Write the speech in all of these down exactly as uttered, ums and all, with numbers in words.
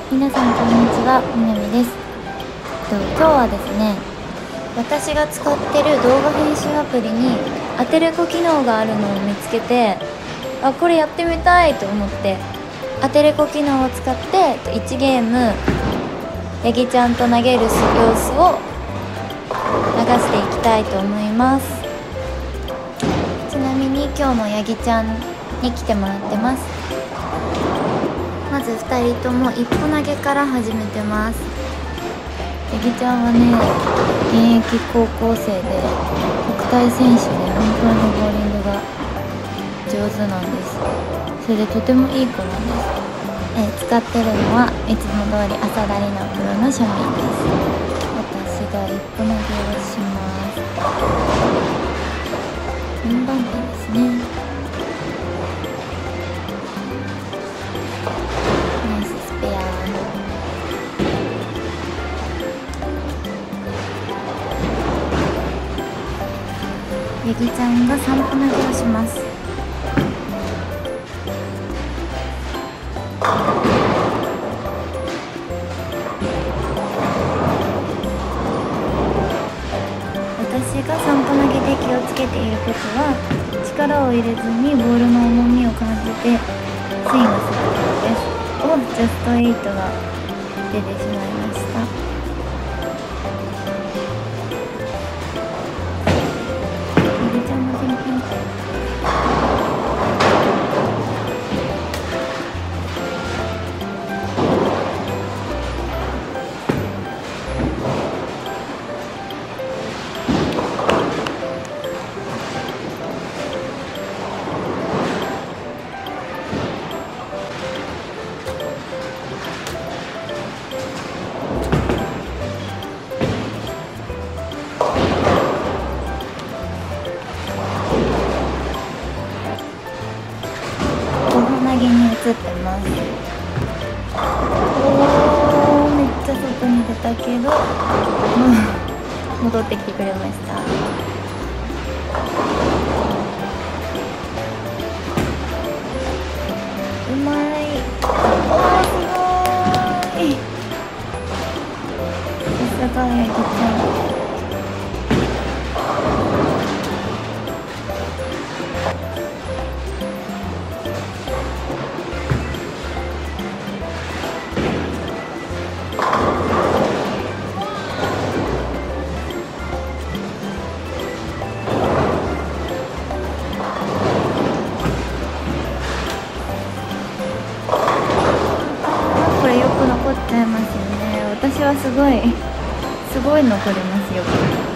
皆さんこんにちは、みなみです。と今日はですね、私が使ってる動画編集アプリにアテレコ機能があるのを見つけて、あ、これやってみたいと思ってアテレコ機能を使っていちゲームヤギちゃんと投げる様子を流していきたいと思います。ちなみに今日もヤギちゃんに来てもらってます。まずふたりとも一歩投げから始めてます。ヤギちゃんはね、現役高校生で国体選手で本当にボーリングが上手なんです。それでとてもいい子なんです。えー、使ってるのはいつも通り朝田里奈プロのシャミンです。私が一歩投げをします。よんばん手ですね。ナイススペア。ヤギちゃんがさん歩投げをします。私がさん歩投げで気をつけていることは、力を入れずにボールの重みを感じてスイングすることです。お、ジャストエイトが出てしまいました。ヤギちゃんの全品。投げに移ってます。おー、めっちゃ外に出たけど、うん、戻ってきてくれました。うまい。おー、すごーい。さすがヤギちゃん。これよく残っちゃいますよね。私はすごいすごい残りますよ。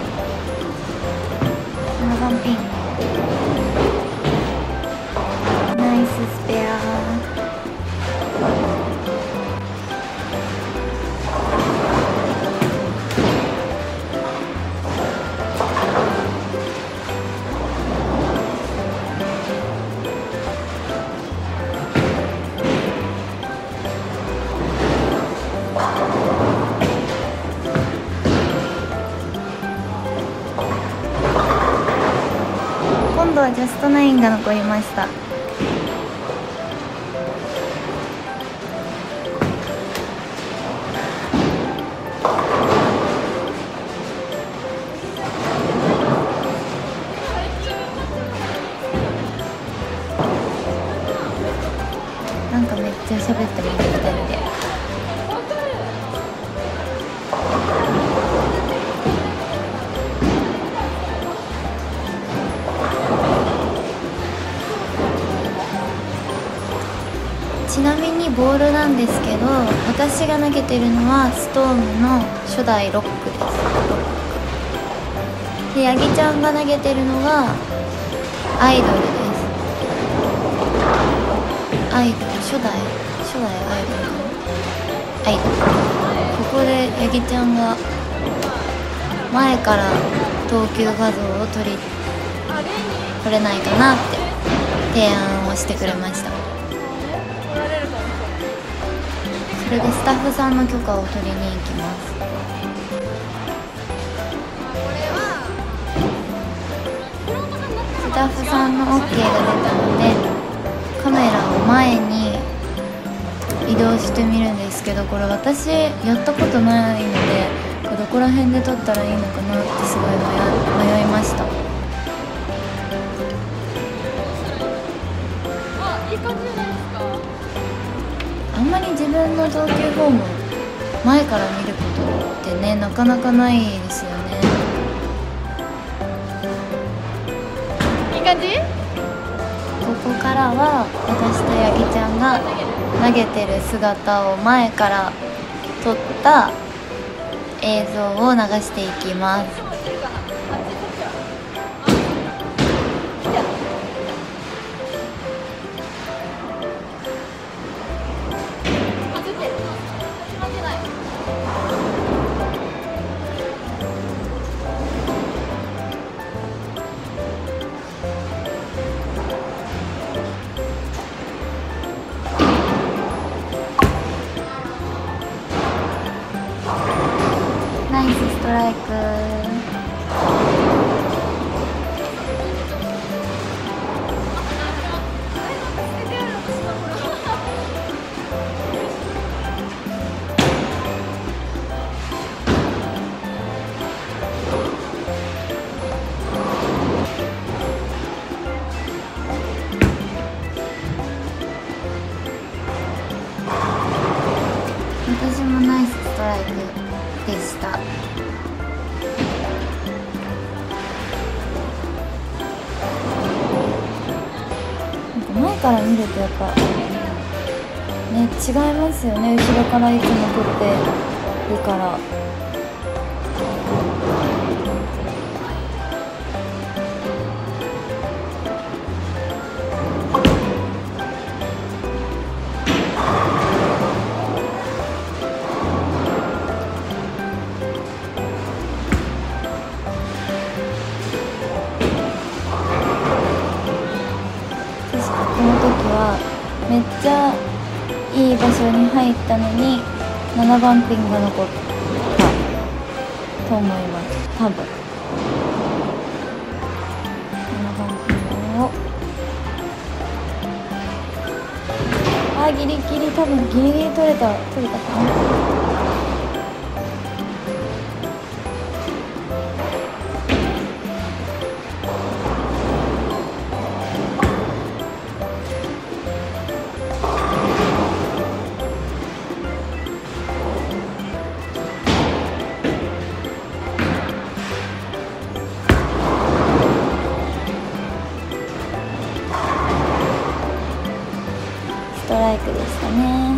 ななばんピン。ナイススペア。今度はジャストナインが残りました。なんかめっちゃ喋ってますふたりで。ちなみにボールなんですけど、私が投げてるのはストームの初代ロックです。ロックで、ヤギちゃんが投げてるのがアイドルです。アイドル初代初代アイドルかな。アイドル。ここでヤギちゃんが前から投球画像を撮り撮れないかなって提案をしてくれました。それでスタッフさんの許可を取りに行きます。スタッフさんの オーケー が出たのでカメラを前に移動してみるんですですけど、これ私やったことないので、どこら辺で撮ったらいいのかなってすごい迷いました。 いい感じじゃないですか。 あんまり自分の投球フォーム前から見ることってね、なかなかないですよね。 いい感じ？ ここからは私とヤギちゃんが投げてる姿を前から撮った映像を流していきます。ナイスストライク。私もナイスストライクでした。前から見るとやっぱね、違いますよね。後ろからいつも撮ってるから。この時はめっちゃいい場所に入ったのにななばんピンが残ったと思います。多分ななばんピンをあギリギリ多分ギリギリ取れた取れたかな。ストライクでしたね。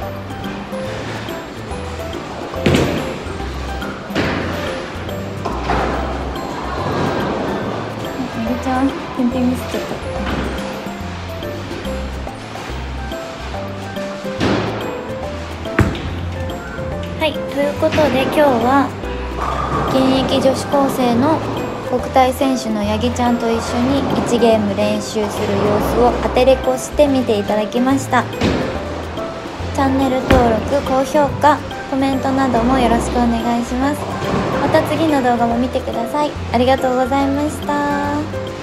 めぐちゃんピンピンミスっちゃった。はい、ということで今日は現役女子高生の国体選手のヤギちゃんと一緒にいちゲーム練習する様子をアテレコして見ていただきました。チャンネル登録、高評価、コメントなどもよろしくお願いします。また次の動画も見てください。ありがとうございました。